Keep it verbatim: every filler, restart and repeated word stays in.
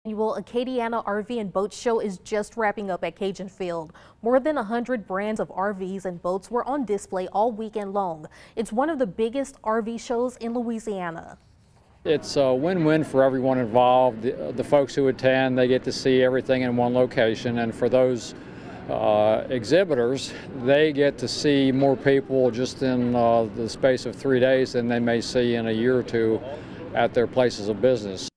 Annual Acadiana R V and Boat Show is just wrapping up at Cajun Field. More than one hundred brands of R Vs and boats were on display all weekend long. It's one of the biggest R V shows in Louisiana. It's a win-win for everyone involved. The, the folks who attend, they get to see everything in one location, and for those uh, exhibitors, they get to see more people just in uh, the space of three days than they may see in a year or two at their places of business.